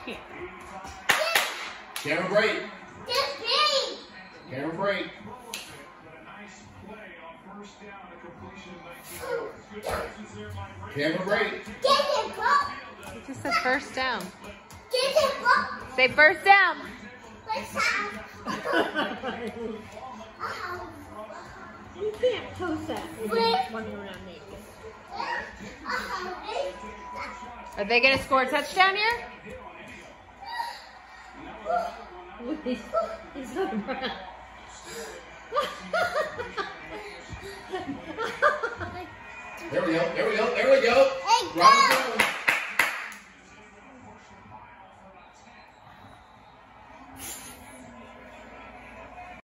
Camera break. Camera break. Camera break. You just said first down. Say first down. You can't post that when you're not naked. Are they going to score a touchdown here? He's looking around. There we go. There we go. There we go. Hey, Right.